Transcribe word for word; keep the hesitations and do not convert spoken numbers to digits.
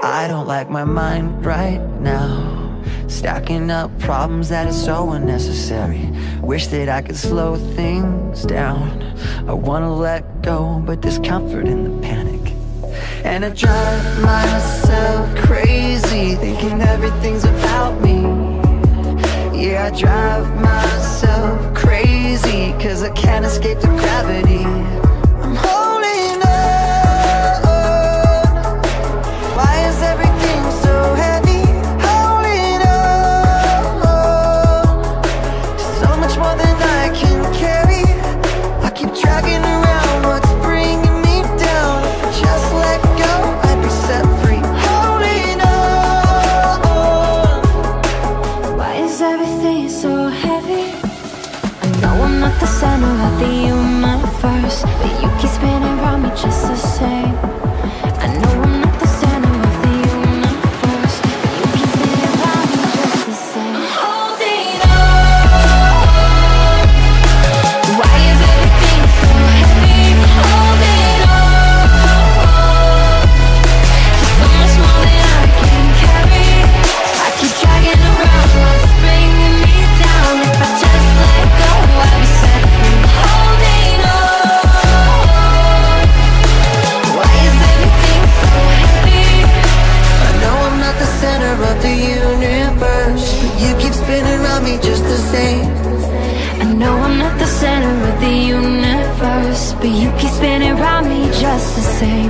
I don't like my mind right now. Stacking up problems that are so unnecessary. Wish that I could slow things down. I wanna let go, but there's comfort in the panic. And I drive myself crazy, thinking everything's about me. Yeah, I drive myself crazy, cause I can't escape the gravity. I'm holding on. Why is everything so heavy? Holding on to so much more than I can carry. I keep dragging around what's bringing me down. If I just let go, I'd be set free. Holding on. Why is everything so heavy? I know I'm not the center of the universe, but you keep spinning around me just the same. I know I'm not the center of the universe, but you keep spinning around me just the same. I'm holding on. Why is everything so heavy? Holding on. There's so much more than I can carry. I keep dragging around what's bringing me down. If I just let go, I'll be set free. Holding on. Why is everything so heavy? I know I'm not the center of the universe, but you keep spinning around me just the same. I know I'm not the center of the universe, but you keep spinning around me just the same.